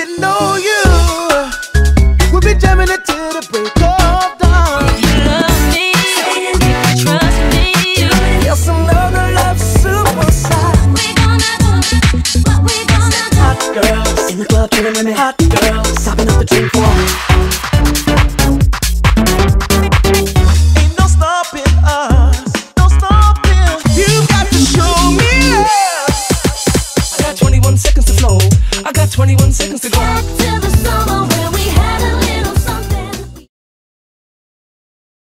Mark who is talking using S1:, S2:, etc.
S1: didn't know you would be jamming it till the break of dawn.
S2: You love me, you trust me.
S1: Yes, another love superstar.
S2: We gonna do what we gonna do.
S1: Hot girls in the club, giving women hot girls, sopping up the drink for. Ain't no stopping us, no stopping. You got to show me love. I got 21 seconds to flow. I got 21 seconds to go.